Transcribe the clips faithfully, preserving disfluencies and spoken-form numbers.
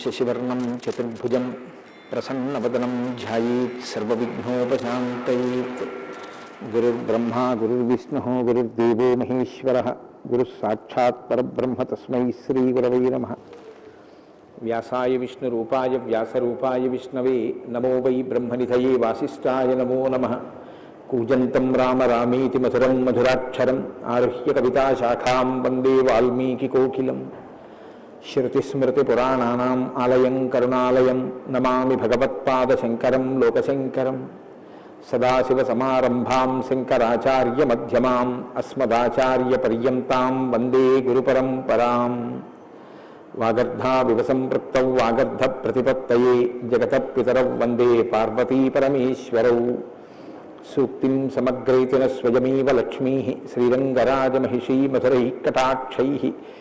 శశివర్ణం చతుర్భుజం ప్రసన్నవదనం ధ్యాయేత్ సర్వవిఘ్నోపశాంతయేత్. గురుర్బ్రహ్మా గురుర్విష్ణుః గురుర్దేవో మహేశ్వరః గురుః సాక్షాత్ పరబ్రహ్మ తస్మై శ్రీగురవై నమః. వ్యాసాయ విష్ణురూపాయ వ్యాసరూపాయ విష్ణవే నమో వై బ్రహ్మనిధయే వాసిష్ఠాయ నమో నమః. కూజంతం రామ రామేతి మధురం మధురాక్షరం ఆరుహ్య కవితాశాఖాం వందే వాల్మీకికోకిలం. శృతిస్మృతిపురాణానాం ఆలయం కరుణాలయం నమామి భగవత్పాదశంకరం లోకశంకరం. సదాశివసమారంభాం శంకరాచార్యమధ్యమాం అస్మదాచార్యపర్యంతాం వందే గురుపరంపరాం. వాగర్ధావివ సంపృక్తౌ వాగర్ధప్రతిపత్తయే జగతః పితరౌ వందే పార్వతీపరమేశ్వరౌ. సూక్తిం సమగ్రైతిన స్వయమేవ లక్ష్మీః శ్రీరంగరాజమహిషీ మధురైః కటాక్షైః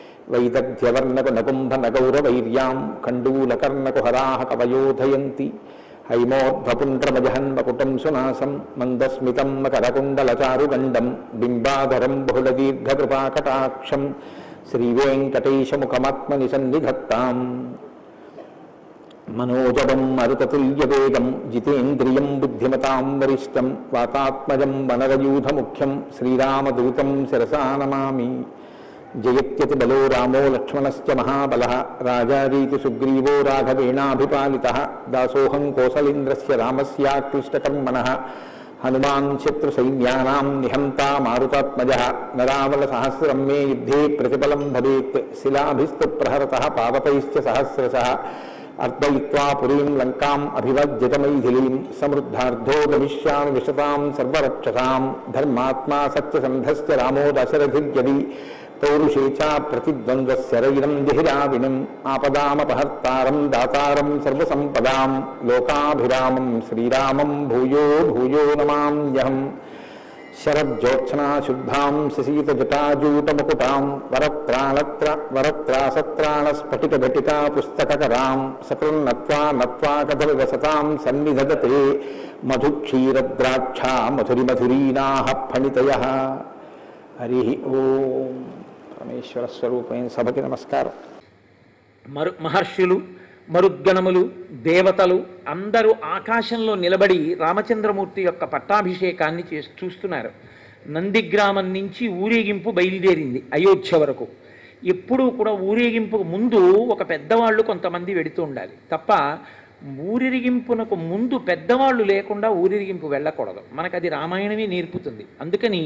వైదగ్ధ్యవర్ణకునకుంభనగౌరవైర్యాం కండూలకర్ణకుహరాः కవయోధయంతి. హైమోర్ధ్వపుండ్రమజహన్మకుటం సునాసం మందస్మితం మకరకుండలచారుగండం బింబాధరం బహుళదీర్ఘకృపాకటాక్షం శ్రీవేంకటేశముఖమాత్మని సన్నిధత్తాం. మనోజవం మరుతతుల్యవేగం జితేంద్రియం బుద్ధిమతాం వరిష్టం వాతాత్మజం వనరయూధముఖ్యం శ్రీరామదూతం శిరసా నమామి. జయత్యతి బలో రామో లక్ష్మణశ్చ మహాబలః రాజారీతి సుగ్రీవో రాఘవేణాభిపాలితః. దాసోహం కోసలేంద్రస్య రామస్యాక్లిష్టకర్మణః హనుమాన్ శత్రుసైన్యానాం నిహంతా మారుతాత్మజః. నరావలసహస్రం మే యుద్ధే ప్రతిఫలం భవేత్ శిలాభిస్తు ప్రహరతః పావకైశ్చ సహస్రశః. అర్పయిత్వా పురీం లంకాం అభివజ్యతమైథిలీం సమృద్ధార్థో గమిష్యామి విశతాం సర్వరక్షసాం. ధర్మాత్మా సత్యసంధశ్చ రామో దశరథిర్యది పౌరుషే చ ప్రతిద్వంద్వస్య రైరం జహిరావినం. ఆపదామపహర్తారం దాతారం సర్వసంపదాం లోకాభిరామం శ్రీరామం భూయో భూయో నమామ్యహం. శరజ్యోత్స్నాశుద్ధాం శశీతజటాజూటముకుటాం వరత్రాణత్ర వరత్రాసత్రాణస్ఫటికఘటికా పుస్తకకరాం సకృన్నత్వా నత్వా కథవివసతాం సన్నిధదతే మధుక్షీరద్రాక్షా మధురిమధురీనాః ఫణితయః. హరి ఓం. పరమేశ్వర స్వరూపమైన సభకి నమస్కారం. మరు మహర్షులు మరుద్గణములు దేవతలు అందరూ ఆకాశంలో నిలబడి రామచంద్రమూర్తి యొక్క పట్టాభిషేకాన్ని చే చూస్తున్నారు. నందిగ్రామం నుంచి ఊరేగింపు బయలుదేరింది అయోధ్య వరకు. ఎప్పుడూ కూడా ఊరేగింపుకు ముందు ఒక పెద్దవాళ్ళు కొంతమంది వెడుతూ ఉండాలి తప్ప ఊరేగింపునకు ముందు పెద్దవాళ్ళు లేకుండా ఊరేగింపు వెళ్ళకూడదు. మనకు అది రామాయణమే నేర్పుతుంది. అందుకని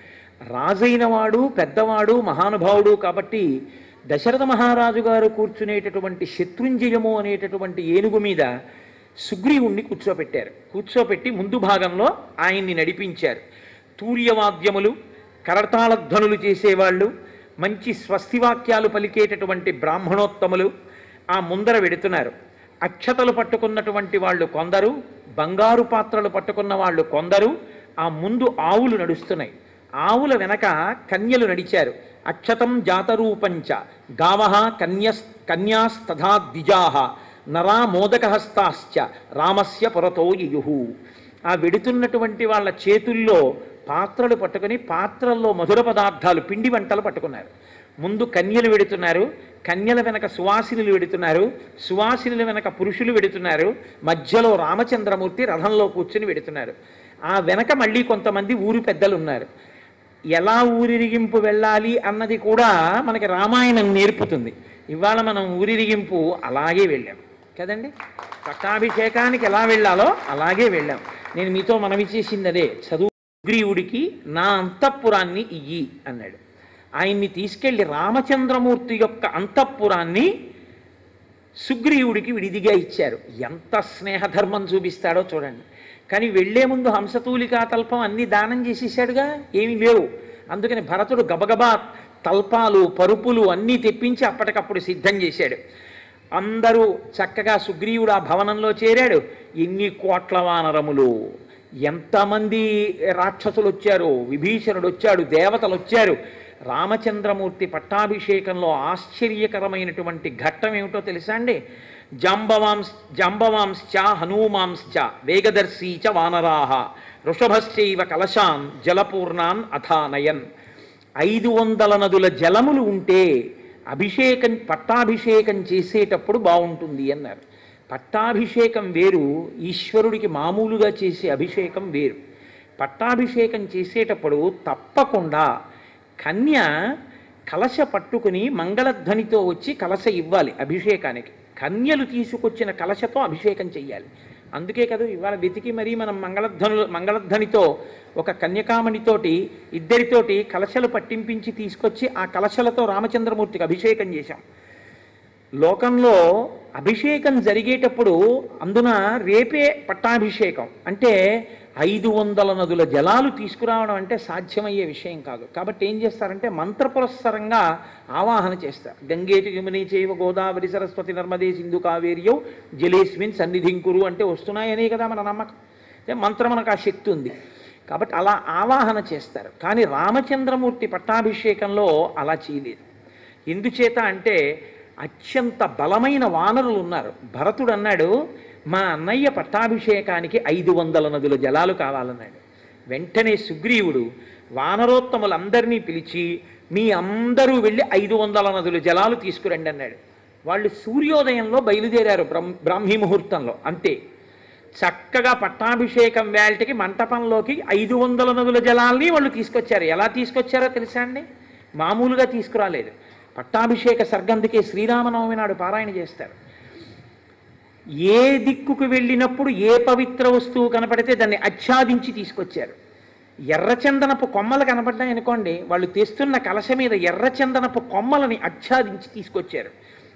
రాజైన వాడు పెద్దవాడు మహానుభావుడు కాబట్టి దశరథ మహారాజు గారు కూర్చునేటటువంటి శత్రుంజయము అనేటటువంటి ఏనుగు మీద సుగ్రీవుణ్ణి కూర్చోపెట్టారు. కూర్చోపెట్టి ముందు భాగంలో ఆయన్ని నడిపించారు. తూర్యవాద్యములు కరతాళధ్వనులు చేసేవాళ్ళు మంచి స్వస్తివాక్యాలు పలికేటటువంటి బ్రాహ్మణోత్తములు ఆ ముందర వెడుతున్నారు. అక్షతలు పట్టుకున్నటువంటి వాళ్ళు కొందరు, బంగారు పాత్రలు పట్టుకున్న వాళ్ళు కొందరు. ఆ ముందు ఆవులు నడుస్తున్నాయి. ఆవుల వెనక కన్యలు నడిచారు. అక్షతం జాతరూపంచ గావః కన్యస్ కన్యాస్తథా ద్విజాః నరా మోదకహస్తాశ్చ రామస్య పురతో యయుః. ఆ వెడుతున్నటువంటి వాళ్ళ చేతుల్లో పాత్రలు పట్టుకొని పాత్రల్లో మధుర పదార్థాలు పిండి వంటలు పట్టుకున్నారు. ముందు కన్యలు వెడుతున్నారు, కన్యల వెనక సువాసినులు వెడుతున్నారు, సువాసినుల వెనక పురుషులు వెడుతున్నారు, మధ్యలో రామచంద్రమూర్తి రథంలో కూర్చుని వెడుతున్నారు. ఆ వెనక మళ్ళీ కొంతమంది ఊరు పెద్దలు ఉన్నారు. ఎలా ఊరిరిగింపు వెళ్ళాలి అన్నది కూడా మనకి రామాయణం నేర్పుతుంది. ఇవాళ మనం ఊరిరిగింపు అలాగే వెళ్ళాం కదండి. పట్టాభిషేకానికి ఎలా వెళ్ళాలో అలాగే వెళ్ళాం. నేను మీతో మనవి చేసింది అదే. చదువు సుగ్రీవుడికి నా అంతఃపురాన్ని ఇయ్యి అన్నాడు. ఆయన్ని తీసుకెళ్లి రామచంద్రమూర్తి యొక్క అంతఃపురాన్ని సుగ్రీవుడికి విడిదిగా ఇచ్చారు. ఎంత స్నేహధర్మం చూపిస్తాడో చూడండి. కానీ వెళ్లే ముందు హంసతూలికా తల్పం అన్ని దానం చేసేసాడుగా, ఏమీ లేవు. అందుకని భరతుడు గబగబా తల్పాలు పరుపులు అన్నీ తెప్పించి అప్పటికప్పుడు సిద్ధం చేశాడు. అందరూ చక్కగా సుగ్రీవుడు ఆ భవనంలో చేరాడు. ఎన్ని కోట్ల వానరములు, ఎంతమంది రాక్షసులు వచ్చారు, విభీషణుడు వచ్చాడు, దేవతలు వచ్చారు. రామచంద్రమూర్తి పట్టాభిషేకంలో ఆశ్చర్యకరమైనటువంటి ఘట్టం ఏమిటో తెలుసా అండి? జాంబవాంశ జాంబవాంశ్చ హనూమాంశ్చ వేగదర్శీ చ వానరాః వృషభశ్చైవ కలశాన్ జలపూర్ణాన్ అథానయన్. ఐదు వందల నదుల జలములు ఉంటే అభిషేకం పట్టాభిషేకం చేసేటప్పుడు బాగుంటుంది అన్నారు. పట్టాభిషేకం వేరు, ఈశ్వరుడికి మామూలుగా చేసే అభిషేకం వేరు. పట్టాభిషేకం చేసేటప్పుడు తప్పకుండా కన్య కలశ పట్టుకుని మంగళధ్వనితో వచ్చి కలశ ఇవ్వాలి అభిషేకానికి. కన్యలు తీసుకొచ్చిన కలశతో అభిషేకం చెయ్యాలి. అందుకే కదా ఇవాళ వెతికి మరీ మనం మంగళధ్వను మంగళధ్వనితో ఒక కన్యకామణితోటి ఇద్దరితోటి కలశలు పట్టింపించి తీసుకొచ్చి ఆ కలశలతో రామచంద్రమూర్తికి అభిషేకం చేశాం. లోకంలో అభిషేకం జరిగేటప్పుడు అందున రేపే పట్టాభిషేకం అంటే ఐదు వందల నదుల జలాలు తీసుకురావడం అంటే సాధ్యమయ్యే విషయం కాదు. కాబట్టి ఏం చేస్తారంటే మంత్రపురస్సరంగా ఆవాహన చేస్తారు. గంగేటి యమునే చైవ గోదావరి సరస్వతి నర్మదే సింధు కావేర్యౌ జలేస్మిన్ సన్నిధింకురు అంటే వస్తున్నాయనే కదా మన నమ్మకం. మంత్రం మనకు ఆ శక్తి ఉంది కాబట్టి అలా ఆవాహన చేస్తారు. కానీ రామచంద్రమూర్తి పట్టాభిషేకంలో అలా చేయలేదు. ఎందుచేత అంటే అత్యంత బలమైన వానరులు ఉన్నారు. భరతుడు అన్నాడు, మా అన్నయ్య పట్టాభిషేకానికి ఐదు వందల నదుల జలాలు కావాలన్నాడు. వెంటనే సుగ్రీవుడు వానరోత్తములందరినీ పిలిచి మీ అందరూ వెళ్ళి ఐదు వందల నదుల జలాలు తీసుకురండి అన్నాడు. వాళ్ళు సూర్యోదయంలో బయలుదేరారు బ్రాహ్మీ ముహూర్తంలో. అంతే చక్కగా పట్టాభిషేకం వేళటికి మంటపంలోకి ఐదు వందల నదుల జలాల్ని వాళ్ళు తీసుకొచ్చారు. ఎలా తీసుకొచ్చారో తెలుసా అండి? మామూలుగా తీసుకురాలేదు. పట్టాభిషేక సర్గందుకే శ్రీరామనవమి నాడు పారాయణ చేస్తారు. ఏ దిక్కుకు వెళ్ళినప్పుడు ఏ పవిత్ర వస్తువు కనపడితే దాన్ని ఆచ్ఛాదించి తీసుకొచ్చారు. ఎర్రచందనపు కొమ్మలు కనపడ్డాయనుకోండి, వాళ్ళు తెస్తున్న కలశ మీద ఎర్రచందనపు కొమ్మలని ఆచ్ఛాదించి తీసుకొచ్చారు.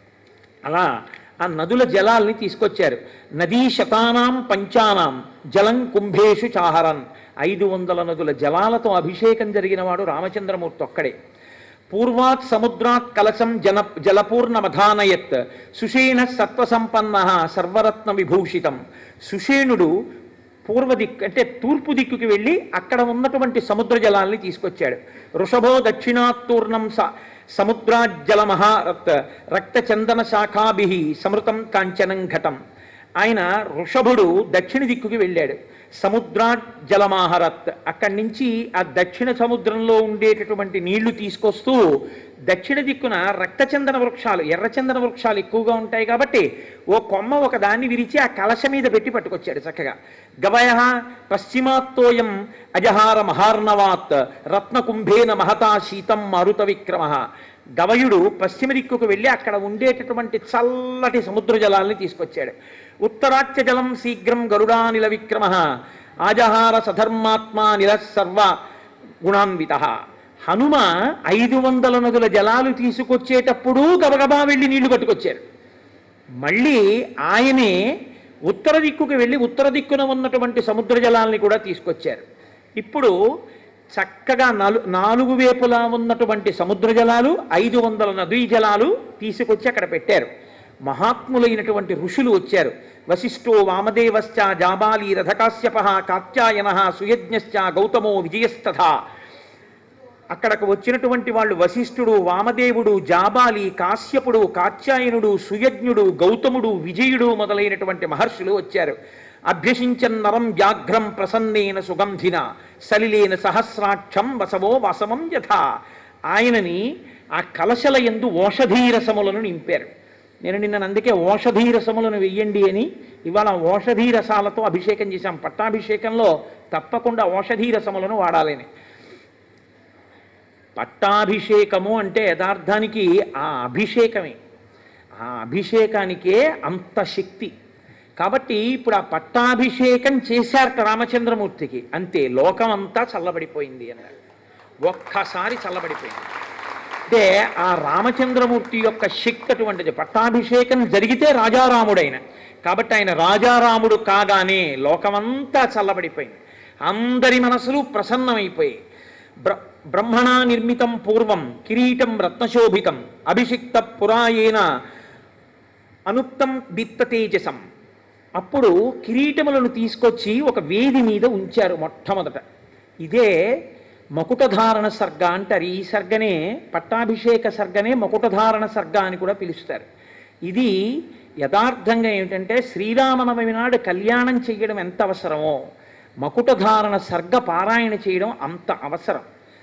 అలా ఆ నదుల జలాల్ని తీసుకొచ్చారు. నదీ శతానాం పంచానాం జలం కుంభేషు చాహరన్. ఐదు వందల నదుల జలాలతో అభిషేకం జరిగిన వాడు రామచంద్రమూర్తి ఒక్కడే. పూర్వాత్ సముద్రాత్ కలశం జన జలపూర్ణమధానయత్ సుషేణ సత్వసంపన్న సర్వరత్న విభూషితం. సుషేణుడు పూర్వ దిక్కు అంటే తూర్పు దిక్కుకి వెళ్ళి అక్కడ ఉన్నటువంటి సముద్ర జలాల్ని తీసుకొచ్చాడు. వృషభో దక్షిణాత్తూర్ణం స సముద్రాజ్జలమహారత్ రక్తచందన శాఖాభి సమృతం కాంచనం ఘటం. ఆయన వృషభుడు దక్షిణ దిక్కుకి వెళ్ళాడు. సముద్రాజ్జలమాహరత్ అక్కడి నుంచి ఆ దక్షిణ సముద్రంలో ఉండేటటువంటి నీళ్లు తీసుకొస్తూ దక్షిణ దిక్కున రక్తచందన వృక్షాలు ఎర్రచందన వృక్షాలు ఎక్కువగా ఉంటాయి కాబట్టి ఓ కొమ్మ ఒక దాన్ని విరిచి ఆ కలశ మీద పెట్టి పట్టుకొచ్చాడు చక్కగా. గవయ పశ్చిమాత్తోయం అజహార మహార్ణవాత్ రత్నకుంభేన మహతా శీతం మారుత విక్రమ. గవయుడు పశ్చిమ దిక్కుకు వెళ్ళి అక్కడ ఉండేటటువంటి చల్లటి సముద్ర జలాల్ని తీసుకొచ్చాడు. ఉత్తరాచ్య జలం శీఘ్రం గరుడానిల విక్రమ ఆజహార సధర్మాత్మా నిల సర్వ గుణాన్విత. హనుమ ఐదు వందల నదుల జలాలు తీసుకొచ్చేటప్పుడు గబగబా వెళ్ళి నీళ్లు పట్టుకొచ్చారు. మళ్ళీ ఆయనే ఉత్తర దిక్కుకు వెళ్ళి ఉత్తర దిక్కున ఉన్నటువంటి సముద్ర జలాల్ని కూడా తీసుకొచ్చారు. ఇప్పుడు చక్కగా నాలు నాలుగు వైపులా ఉన్నటువంటి సముద్ర జలాలు ఐదు వందల నదీ జలాలు తీసుకొచ్చి అక్కడ పెట్టారు. మహాత్ములైనటువంటి ఋషులు వచ్చారు. వశిష్ఠో వామదేవశ్చ జాబాలి రథకాశ్యప కాత్యాయన సుయజ్ఞశ్చ గౌతమో విజయస్తథా. అక్కడకు వచ్చినటువంటి వాళ్ళు వశిష్ఠుడు, వామదేవుడు, జాబాలి, కాశ్యపుడు, కాత్యాయనుడు, సుయజ్ఞుడు, గౌతముడు, విజయుడు మొదలైనటువంటి మహర్షులు వచ్చారు. అభ్యసించన్ నరం వ్యాఘ్రం ప్రసన్నేన సుగంధిన సలిలేన సహస్రాక్షం వసవో వసవం యథా. ఆయనని ఆ కలశల యందు ఓషధీరసములను నింపారు. నేను నిన్న అందుకే ఓషధీరసములను వెయ్యండి అని ఇవాళ ఓషధీరసాలతో అభిషేకం చేశాం. పట్టాభిషేకంలో తప్పకుండా ఓషధీరసములను వాడాలని. పట్టాభిషేకము అంటే యథార్థానికి ఆ అభిషేకమే, ఆ అభిషేకానికే అంత శక్తి. కాబట్టి ఇప్పుడు ఆ పట్టాభిషేకం చేశారట రామచంద్రమూర్తికి, అంతే లోకం అంతా చల్లబడిపోయింది అన్నారు. ఒక్కసారి చల్లబడిపోయింది. అంటే ఆ రామచంద్రమూర్తి యొక్క శక్తి అటువంటిది. పట్టాభిషేకం జరిగితే రాజారాముడైన కాబట్టి ఆయన రాజారాముడు కాగానే లోకమంతా చల్లబడిపోయింది. అందరి మనసులు ప్రసన్నమైపోయాయి. బ్ర బ్రహ్మణా నిర్మితం పూర్వం కిరీటం రత్నశోభితం అభిషిక్త పురాయేన అనుక్తం దీప్త తేజసం. అప్పుడు కిరీటములను తీసుకొచ్చి ఒక వేది మీద ఉంచారు మొట్టమొదట. ఇదే మకుటధారణ సర్గ అంటారు. ఈ సర్గనే పట్టాభిషేక సర్గనే మకుటధారణ సర్గ అని కూడా పిలుస్తారు. ఇది యథార్థంగా ఏమిటంటే శ్రీరామనవమి నాడు కళ్యాణం చేయడం ఎంత అవసరమో మకుటధారణ సర్గ పారాయణ చేయడం అంత అవసరం.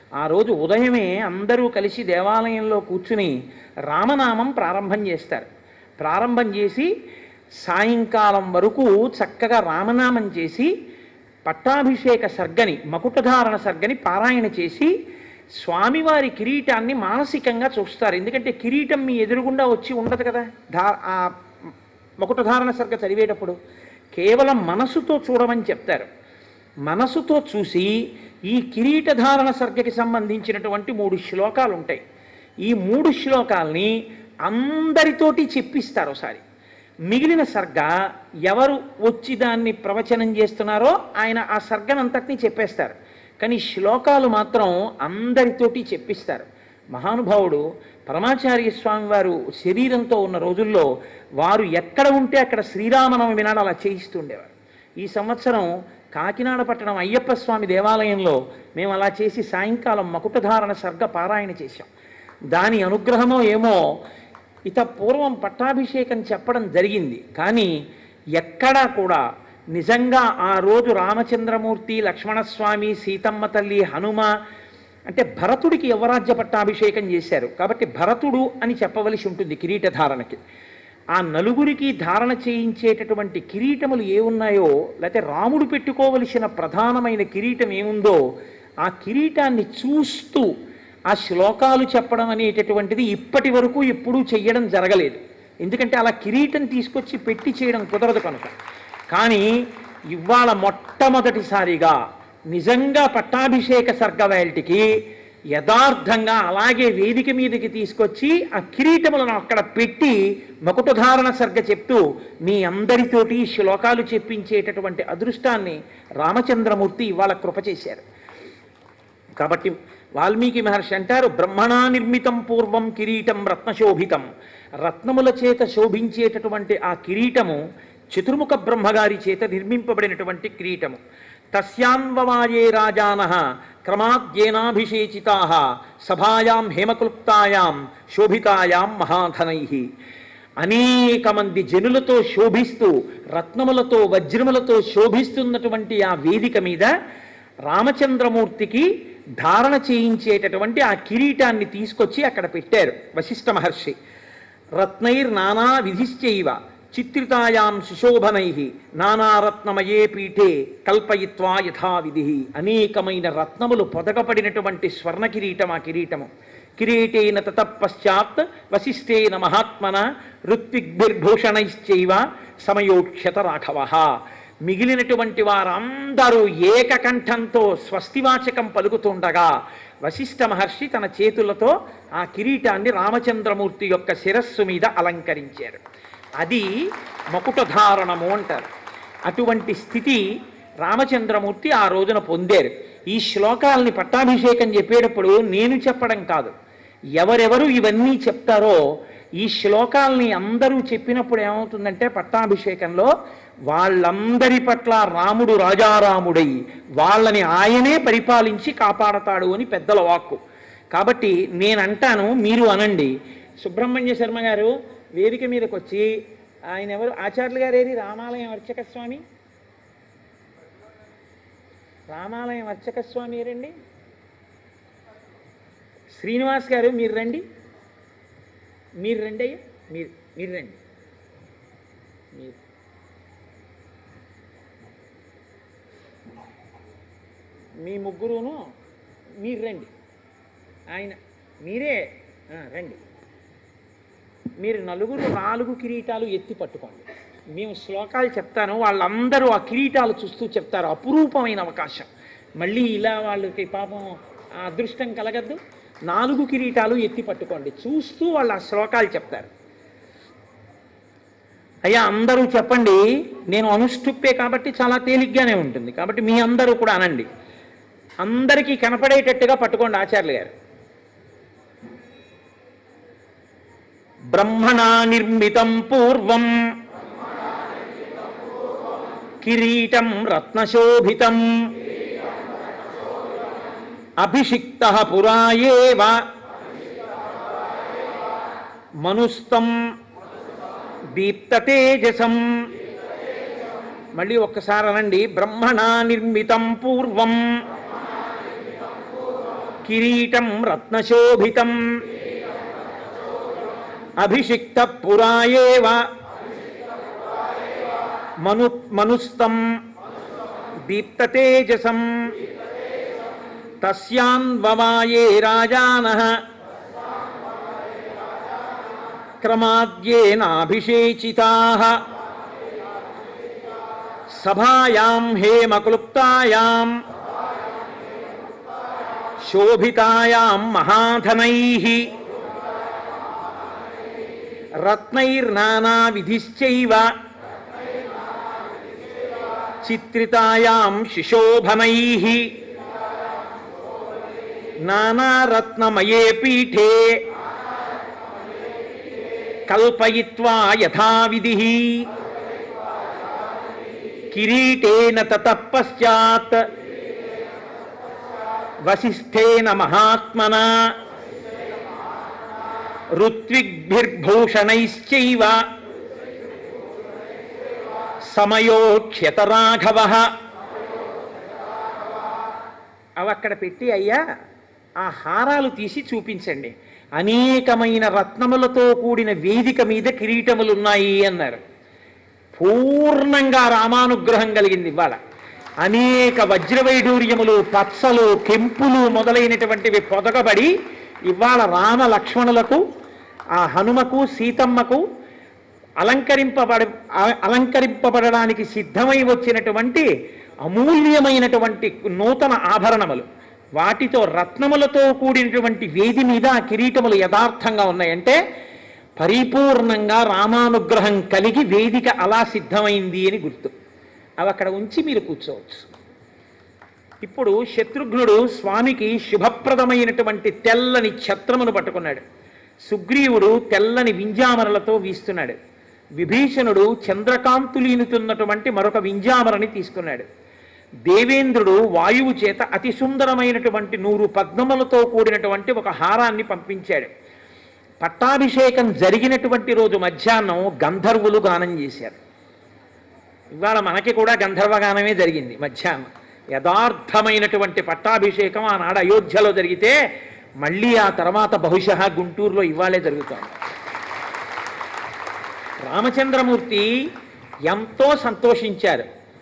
ఆ రోజు ఉదయమే అందరూ కలిసి దేవాలయంలో కూర్చుని రామనామం ప్రారంభం చేస్తారు. ప్రారంభం చేసి సాయంకాలం వరకు చక్కగా రామనామం చేసి పట్టాభిషేక సర్గని, మకుటధారణ సర్గని పారాయణ చేసి స్వామివారి కిరీటాన్ని మానసికంగా చూస్తారు. ఎందుకంటే కిరీటం మీ ఎదురుగుండా వచ్చి ఉండదు కదా ధా ఆ మకుటధారణ సర్గ చదివేటప్పుడు. కేవలం మనసుతో చూడమని చెప్తారు. మనసుతో చూసి ఈ కిరీటధారణ సర్గకి సంబంధించినటువంటి మూడు శ్లోకాలు ఉంటాయి. ఈ మూడు శ్లోకాల్ని అందరితోటి చెప్పిస్తారు ఒకసారి. మిగిలిన సర్గ ఎవరు వచ్చి దాన్ని ప్రవచనం చేస్తున్నారో ఆయన ఆ సర్గనంతటినీ చెప్పేస్తారు. కానీ శ్లోకాలు మాత్రం అందరితోటి చెప్పిస్తారు. మహానుభావుడు పరమాచార్య స్వామి వారు శరీరంతో ఉన్న రోజుల్లో వారు ఎక్కడ ఉంటే అక్కడ శ్రీరామనవమి నాడు అలా చేయిస్తుండేవారు. ఈ సంవత్సరం కాకినాడ పట్టణం అయ్యప్ప స్వామి దేవాలయంలో మేము అలా చేసి సాయంకాలం మకుటధారణ సర్గ పారాయణ చేశాం. దాని అనుగ్రహమో ఏమో ఇత పూర్వం పట్టాభిషేకం చెప్పడం జరిగింది. కానీ ఎక్కడా కూడా నిజంగా ఆ రోజు రామచంద్రమూర్తి, లక్ష్మణస్వామి, సీతమ్మ తల్లి, హనుమ అంటే భరతుడికి యువరాజ్య పట్టాభిషేకం చేశారు కాబట్టి భరతుడు అని చెప్పవలసి ఉంటుంది కిరీటధారణకి. ఆ నలుగురికి ధారణ చేయించేటటువంటి కిరీటములు ఏ ఉన్నాయో, లేకపోతే రాముడు పెట్టుకోవలసిన ప్రధానమైన కిరీటం ఏముందో ఆ కిరీటాన్ని చూస్తూ ఆ శ్లోకాలు చెప్పడం అనేటటువంటిది ఇప్పటి వరకు ఎప్పుడూ చెయ్యడం జరగలేదు. ఎందుకంటే అలా కిరీటం తీసుకొచ్చి పెట్టి చేయడం కుదరదు కనుక. కానీ ఇవాళ మొట్టమొదటిసారిగా నిజంగా పట్టాభిషేక సర్గవేల్టికి యథార్థంగా అలాగే వేదిక మీదకి తీసుకొచ్చి ఆ కిరీటములను అక్కడ పెట్టి మకుటధారణ సర్గ చెప్తూ మీ అందరితోటి శ్లోకాలు చెప్పించేటటువంటి అదృష్టాన్ని రామచంద్రమూర్తి ఇవాళ కృప చేశారు. కాబట్టి వాల్మీకి మహర్షి అంటారు, బ్రహ్మణా నిర్మితం పూర్వం కిరీటం రత్నశోభితం. రత్నముల చేత శోభించేటటువంటి ఆ కిరీటము చతుర్ముఖ బ్రహ్మగారి చేత నిర్మింపబడినటువంటి కిరీటము. తస్యాన్వవాయే రాజానః క్రమాద్యేనాభిషేచితాః సభాయాం హేమక్లుప్తాయాం శోభితాయాం మహాధనైః. అనేక మంది జనులతో శోభిస్తూ రత్నములతో వజ్రములతో శోభిస్తున్నటువంటి ఆ వేదిక మీద రామచంద్రమూర్తికి ధారణ చేయించేటటువంటి ఆ కిరీటాన్ని తీసుకొచ్చి అక్కడ పెట్టారు వశిష్ఠ మహర్షి. రత్నైర్ నానా విధిశ్చైవ చిత్రితాయాం సుశోభనై నానారత్నమయే పీఠే కల్పయిత్వా యథావిధి. అనేకమైన రత్నములు పొదగపడినటువంటి స్వర్ణ కిరీటం ఆ కిరీటము. కిరీటేన తతపశ్చాత్ వశిష్ఠేన మహాత్మన ఋత్విగ్భిర్భూషణైశ్చైవ సమయోక్షత రాఘవ. మిగిలినటువంటి వారందరూ ఏకకంఠంతో స్వస్తివాచకం పలుకుతుండగా వశిష్ఠ మహర్షి తన చేతులతో ఆ కిరీటాన్ని రామచంద్రమూర్తి యొక్క శిరస్సు మీద అలంకరించారు. అది మకుటధారణము అంటారు. అటువంటి స్థితి రామచంద్రమూర్తి ఆ రోజున పొందారు. ఈ శ్లోకాలని పట్టాభిషేకం చెప్పేటప్పుడు నేను చెప్పడం కాదు, ఎవరెవరు ఇవన్నీ చెప్తారో ఈ శ్లోకాలని అందరూ చెప్పినప్పుడు ఏమవుతుందంటే పట్టాభిషేకంలో వాళ్ళందరి పట్ల రాముడు రాజారాముడై వాళ్ళని ఆయనే పరిపాలించి కాపాడతాడు అని పెద్దల వాక్కు. కాబట్టి నేనంటాను, మీరు అనండి. సుబ్రహ్మణ్య శర్మ గారు వేదిక మీదకి వచ్చి, ఆయన ఎవరు ఆచార్యులు గారు ఏది రామాలయం అర్చక స్వామి, రామాలయం అర్చక స్వామి రండి. శ్రీనివాస్ గారు మీరు రండి, మీరు రండి అయ్యా, మీరు మీరు రండి, మీరు మీ ముగ్గురును మీరు రండి. ఆయన మీరే రండి. మీరు నలుగురు నాలుగు కిరీటాలు ఎత్తి పట్టుకోండి. మేము శ్లోకాలు చెప్తాను, వాళ్ళందరూ ఆ కిరీటాలు చూస్తూ చెప్తారు. అపురూపమైన అవకాశం. మళ్ళీ ఇలా వాళ్ళకి పాపం ఆ అదృష్టం కలగద్దు. నాలుగు కిరీటాలు ఎత్తి పట్టుకోండి, చూస్తూ వాళ్ళు ఆ శ్లోకాలు చెప్తారు. అయ్యా అందరూ చెప్పండి. నేను అనుష్ఠుప్పే కాబట్టి చాలా తేలిగ్గానే ఉంటుంది. కాబట్టి మీ అందరూ కూడా అనండి. అందరికీ కనపడేటట్టుగా పట్టుకోండి ఆచార్యులు గారు. బ్రహ్మణా నిర్మితం పూర్వం కిరీటం రత్నశోభితం అభిషిక్తః పురాయేవ మనుస్తం దీప్తతేజసం. మళ్ళీ ఒక్కసారి అనండి. బ్రహ్మణా నిర్మితం పూర్వం కిరీటం రత్నశోభితం అభిషిక్త పురాయేవ మను మనుస్తం దీప్తతేజసం తస్యాన్వవాయే రాజానః క్రమాద్యేనాభిషేచితాః సభాయాం హేమక్లుప్తాయాం శోభితాయాం మహాధనైః రత్నైర్నానావిధిశ్చైవ చిత్రితాయాం శిశోభనైః నానారత్నమయే పీఠే కల్పయిత్వా యథావిధిః కిరీటేన తతః పశ్చాత్ వసిష్ఠేన మహాత్మనా ఋత్విగ్భిర్భూషణైశ్చైవ సమయోక్ష్యత రాఘవః. అవి అక్కడ పెట్టి అయ్యా ఆ హారాలు తీసి చూపించండి, అనేకమైన రత్నములతో కూడిన వేదిక మీద కిరీటములు ఉన్నాయి అన్నారు. పూర్ణంగా రామానుగ్రహం కలిగింది ఇవాళ. అనేక వజ్రవైఢూర్యములు, పచ్చలు, కెంపులు మొదలైనటువంటివి పొదగబడి ఇవాళ రామ లక్ష్మణులకు, ఆ హనుమకు, సీతమ్మకు అలంకరింపబడ అలంకరింపబడడానికి సిద్ధమై వచ్చినటువంటి అమూల్యమైనటువంటి నూతన ఆభరణములు, వాటితో రత్నములతో కూడినటువంటి వేది మీద ఆ కిరీటములు యథార్థంగా ఉన్నాయంటే పరిపూర్ణంగా రామానుగ్రహం కలిగి వేదిక అలా సిద్ధమైంది అని గుర్తు. అవి అక్కడ ఉంచి మీరు కూర్చోవచ్చు. ఇప్పుడు శత్రుఘ్నుడు స్వామికి శుభప్రదమైనటువంటి తెల్లని ఛత్రమును పట్టుకున్నాడు. సుగ్రీవుడు తెల్లని వింజామరలతో వీస్తున్నాడు. విభీషణుడు చంద్రకాంతులీనుతున్నటువంటి మరొక వింజామరని తీసుకున్నాడు. దేవేంద్రుడు వాయువు చేత అతి సుందరమైనటువంటి నూరు పద్మములతో కూడినటువంటి ఒక హారాన్ని పంపించాడు. పట్టాభిషేకం జరిగినటువంటి రోజు మధ్యాహ్నం గంధర్వులు గానం చేశారు. ఇవాళ మనకి కూడా గంధర్వగానమే జరిగింది మధ్యాహ్నం. యథార్థమైనటువంటి పట్టాభిషేకం ఆనాడు అయోధ్యలో జరిగితే మళ్ళీ ఆ తర్వాత బహుశः గుంటూరులో ఇవాళే జరుగుతోంది. రామచంద్రమూర్తి ఎంతో సంతోషించారు.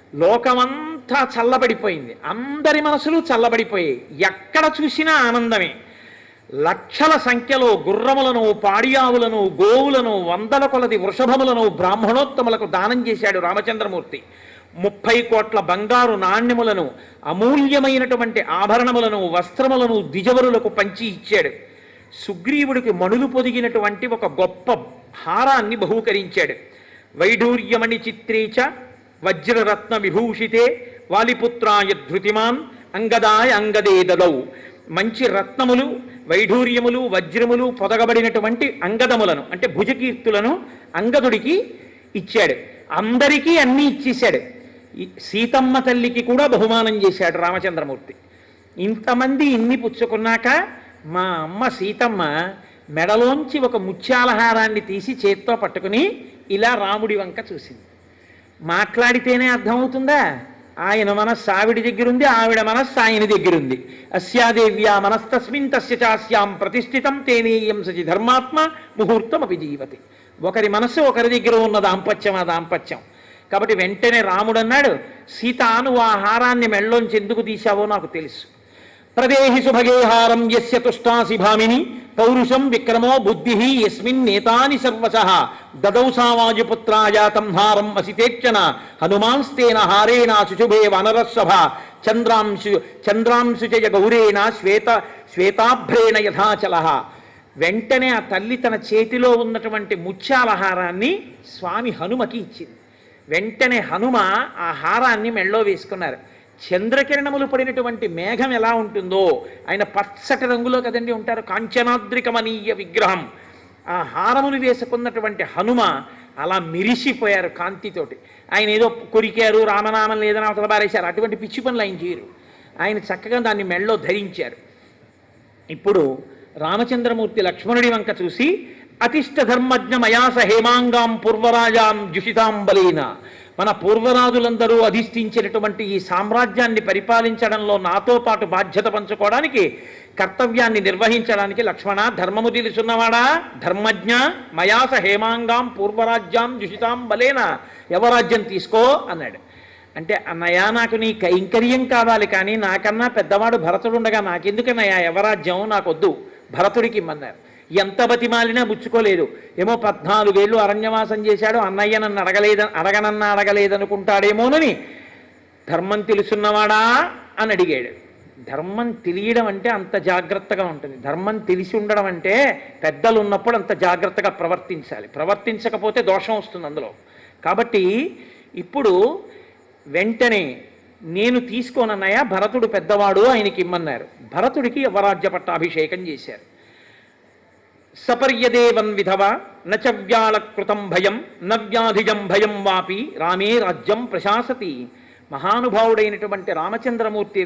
లోకమంతా చల్లబడిపోయింది, అందరి మనసులు చల్లబడిపోయాయి. ఎక్కడ చూసినా ఆనందమే. లక్షల సంఖ్యలో గుర్రములను, పాడియావులను, గోవులను, వందల కొలది వృషభములను బ్రాహ్మణోత్తములకు దానం చేశాడు రామచంద్రమూర్తి. ముప్పై కోట్ల బంగారు నాణ్యములను, అమూల్యమైనటువంటి ఆభరణములను, వస్త్రములను ద్విజవరులకు పంచి ఇచ్చాడు. సుగ్రీవుడికి మణులు పొదిగినటువంటి ఒక గొప్ప హారాన్ని బహూకరించాడు. వైఢూర్యమణి చిత్రీచ వజ్రరత్న విభూషితే వాలిపుత్రాయ ధృతిమాన్ అంగదాయ అంగదే దదౌ. మంచి రత్నములు, వైఢూర్యములు, వజ్రములు పొదగబడినటువంటి అంగదములను అంటే భుజకీర్తులను అంగదుడికి ఇచ్చాడు. అందరికీ అన్నీ ఇచ్చేశాడు. సీతమ్మ తల్లికి కూడా బహుమానం చేశాడు రామచంద్రమూర్తి. ఇంతమంది ఇన్ని పుచ్చుకున్నాక మా అమ్మ సీతమ్మ మెడలోంచి ఒక ముత్యాలహారాన్ని తీసి చేత్తో పట్టుకుని ఇలా రాముడి వంక చూసింది. మాట్లాడితేనే అర్థమవుతుందా? ఆయన మనస్సు ఆవిడి దగ్గరుంది, ఆవిడ మనస్సు ఆయన దగ్గరుంది. అస్యాదేవ్యా మనస్తస్మిన్ తస్య చాస్యాం ప్రతిష్ఠితం తేనేయం సచి ధర్మాత్మ ముహూర్తం అపి జీవతి. ఒకరి మనస్సు ఒకరి దగ్గర ఉన్న దాంపత్యం ఆ దాంపత్యం. కాబట్టి వెంటనే రాముడు అన్నాడు, సీత నువ్వు ఆ హారాన్ని మెళ్ళలోంచి ఎందుకు తీశావో నాకు తెలుసు. ప్రదేహి సుభగే హారం యస్య తుష్టాసి భామిని పౌరుషం విక్రమో బుద్ధి యస్మిన్ నేతాని సర్వశః దదౌ సావాజుపుత్రాయాతం హారం అసితేక్షణ హనుమాంస్తేన హారేణ శుశుభే వనరస్సభ చంద్రాంశు చంద్రాంశు చయ గౌరేణ శ్వేత శ్వేతాభ్రేణ యథాచల. వెంటనే ఆ తల్లి తన చేతిలో ఉన్నటువంటి ముత్యాల హారాన్ని స్వామి హనుమకి ఇచ్చింది. వెంటనే హనుమ ఆ హారాన్ని మెళ్ళో వేసుకున్నారు. చంద్రకిరణములు పడినటువంటి మేఘం ఎలా ఉంటుందో ఆయన పచ్చటి రంగులో కదండి ఉంటారు, కాంచనాద్రికమనీయ విగ్రహం. ఆ హారములు వేసుకున్నటువంటి హనుమ అలా మిరిసిపోయారు కాంతితోటి. ఆయన ఏదో కొరికారు, రామనామం లేదని అవతల బారేశారు, అటువంటి పిచ్చి పనులు ఆయన చేయరు. ఆయన చక్కగా దాన్ని మెళ్ళో ధరించారు. ఇప్పుడు రామచంద్రమూర్తి లక్ష్మణుడి వంక చూసి అతిష్ట ధర్మజ్ఞ మయాస హేమాంగాం పూర్వరాజాం జుషితాం బలేన మన పూర్వరాజులందరూ అధిష్ఠించినటువంటి ఈ సామ్రాజ్యాన్ని పరిపాలించడంలో నాతో పాటు బాధ్యత పంచుకోవడానికి, కర్తవ్యాన్ని నిర్వహించడానికి లక్ష్మణ ధర్మము తెలుసున్నవాడా, ధర్మజ్ఞ, మయాస హేమాంగాం పూర్వరాజ్యాం జుషితాం బలేన, యవరాజ్యం తీసుకో అన్నాడు. అంటే అన్నయ్య నాకు నీ కైంకర్యం కావాలి, కానీ నాకన్నా పెద్దవాడు భరతుడు ఉండగా నాకెందుకన్నయ్యా యవరాజ్యం, నాకొద్దు, భరతుడికి ఇమ్మన్నారు. ఎంత బతిమాలినా బుచ్చుకోలేదు. ఏమో పద్నాలుగేళ్ళు అరణ్యవాసం చేశాడు, అన్నయ్య నన్ను అడగలేద అడగనన్నా అడగలేదనుకుంటాడేమోనని ధర్మం తెలుసున్నవాడా అని అడిగాడు. ధర్మం తెలియడం అంటే అంత జాగ్రత్తగా ఉంటుంది. ధర్మం తెలిసి ఉండడం అంటే పెద్దలు ఉన్నప్పుడు అంత జాగ్రత్తగా ప్రవర్తించాలి. ప్రవర్తించకపోతే దోషం వస్తుంది అందులో. కాబట్టి ఇప్పుడు వెంటనే నేను తీసుకోనన్నయ్య, భరతుడు పెద్దవాడు, ఆయనకి ఇమ్మన్నారు. భరతుడికి యవరాజ్య పట్టాభిషేకం చేశారు. సపర్యదేవన్ విధవ నచ వ్యాళకృతం భయం నవ్యాధిజం భయం వాపి రామే రాజ్యం ప్రశాసతి. మహానుభావుడైనటువంటి రామచంద్రమూర్తి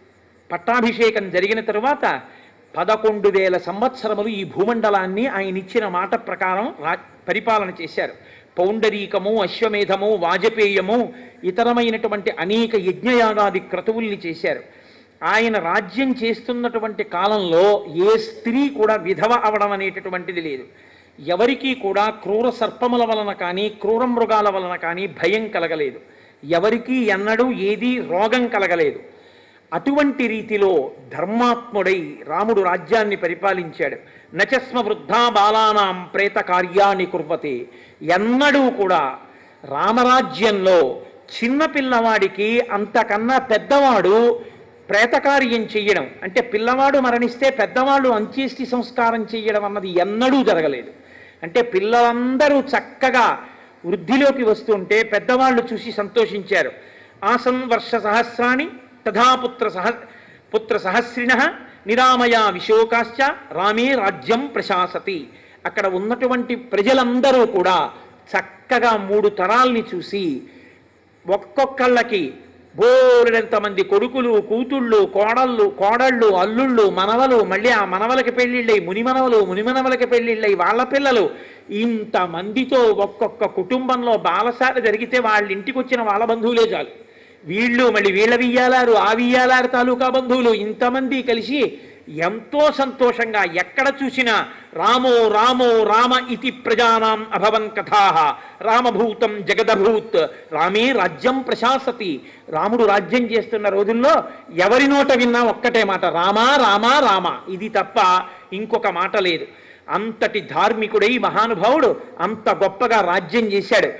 పట్టాభిషేకం జరిగిన తరువాత పదకొండు వేల సంవత్సరములు ఈ భూమండలాన్ని ఆయన ఇచ్చిన మాట ప్రకారం రా పరిపాలన చేశారు. పౌండరీకము, అశ్వమేధము, వాజపేయము, ఇతరమైనటువంటి అనేక యజ్ఞయాగాది క్రతువుల్ని చేశారు. ఆయన రాజ్యం చేస్తున్నటువంటి కాలంలో ఏ స్త్రీ కూడా విధవ అవడం అనేటటువంటిది లేదు. ఎవరికీ కూడా క్రూర సర్పముల వలన కానీ క్రూర మృగాల వలన కానీ భయం కలగలేదు. ఎవరికీ ఎన్నడూ ఏదీ రోగం కలగలేదు. అటువంటి రీతిలో ధర్మాత్ముడై రాముడు రాజ్యాన్ని పరిపాలించాడు. నచస్మ వృద్ధా బాలానాం ప్రేత కార్యాన్ని కుర్వతే. ఎన్నడూ కూడా రామరాజ్యంలో చిన్నపిల్లవాడికి అంతకన్నా పెద్దవాడు ప్రేతకార్యం చెయ్యడం, అంటే పిల్లవాడు మరణిస్తే పెద్దవాళ్ళు అంత్యేష్టి సంస్కారం చెయ్యడం అన్నది ఎన్నడూ జరగలేదు. అంటే పిల్లలందరూ చక్కగా వృద్ధిలోకి వస్తుంటే పెద్దవాళ్ళు చూసి సంతోషించారు. ఆసన్ వర్ష సహస్రాణి తథా పుత్ర సహ పుత్ర సహస్రిణ నిరామయా విశోకాశ్చ రామే రాజ్యం ప్రశాసతి. అక్కడ ఉన్నటువంటి ప్రజలందరూ కూడా చక్కగా మూడు తరాల్ని చూసి ఒక్కొక్కళ్ళకి బోరెంతమంది కొడుకులు, కూతుళ్ళు, కోడళ్ళు, కోడళ్ళు, అల్లుళ్ళు, మనవలు, మళ్ళీ ఆ మనవలకి పెళ్ళిళ్ళై మునిమనవలు, మునిమనవలకి పెళ్ళిళ్ళై వాళ్ళ పిల్లలు, ఇంతమందితో ఒక్కొక్క కుటుంబంలో బాలసార జరిగితే వాళ్ళ ఇంటికి వచ్చిన వాళ్ళ బంధువులే చాలు. వీళ్ళు మళ్ళీ వీళ్ళ వియ్యాలారు, ఆ వియ్యాలారు తాలూకా బంధువులు, ఇంతమంది కలిసి ఎంతో సంతోషంగా ఎక్కడ చూసినా రామో రామో రామ ఇతి ప్రజానాం అభవన్ కథాః రామభూతం జగదభూత్ రామే రాజ్యం ప్రశాసతి. రాముడు రాజ్యం చేస్తున్న రోజుల్లో ఎవరి నోట విన్నా ఒక్కటే మాట, రామా రామా రామ, ఇది తప్ప ఇంకొక మాట లేదు. అంతటి ధార్మికుడై మహానుభావుడు అంత గొప్పగా రాజ్యం చేశాడు.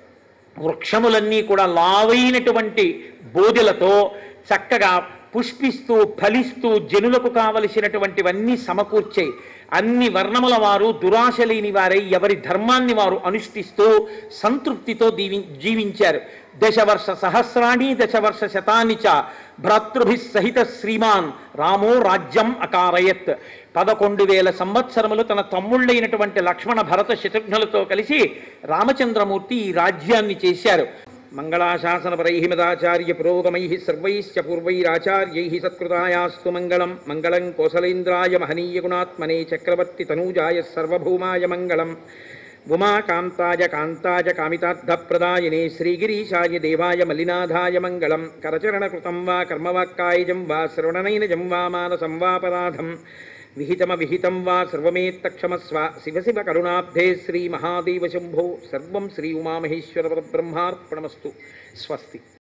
వృక్షములన్నీ కూడా లావైనటువంటి బోధెలతో చక్కగా పుష్పిస్తూ ఫలిస్తూ జనులకు కావలసినటువంటివన్నీ సమకూర్చాయి. అన్ని వర్ణముల వారు దురాశ లేని వారై ఎవరి ధర్మాన్ని వారు అనుష్ఠిస్తూ సంతృప్తితో దీవి జీవించారు. దశవర్ష సహస్రాణి దశవర్ష శతాని చ భ్రాతృభి సహిత శ్రీమాన్ రామో రాజ్యం అకారయత్. పదకొండు వేల సంవత్సరములు తన తమ్ముళ్ళైనటువంటి లక్ష్మణ భరత శత్రుఘ్నులతో కలిసి రామచంద్రమూర్తి ఈ రాజ్యాన్ని చేశారు. మంగళాశాసనపరై మదాచార్య పురోగమై సర్వైశ్చ పూర్వైరాచార్యై సత్కృతాయాస్తు మంగళం. మంగళం కోసలేంద్రాయ మహనీయ గుణాత్మనే చక్రవర్తి తనూజాయ సర్వభౌమాయ మంగళం. ఉమాకాంతాయ కాంతాయ కామితార్థప్రదాయనే శ్రీగిరీశాయ దేవాయ మల్లినాథాయ మంగళం. కరచరణకృతం వా కర్మవాక్కాయజం వా శ్రవణనైనజం వా మానసం వాపరాధం విహితమ విహితం వా సర్వమేత్తక్షమస్వ. శివ శివ కరుణాబ్ధే శ్రీ మహాదేవ శంభో. సర్వం శ్రీ ఉమామహేశ్వర పరబ్రహ్మార్పణమస్తు. స్వస్తి.